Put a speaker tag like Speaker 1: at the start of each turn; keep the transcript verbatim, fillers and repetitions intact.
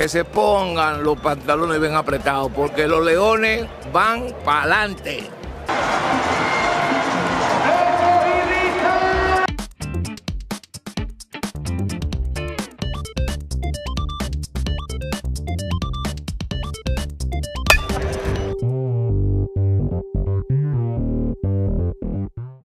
Speaker 1: que se pongan los pantalones bien apretados, porque los Leones van para adelante.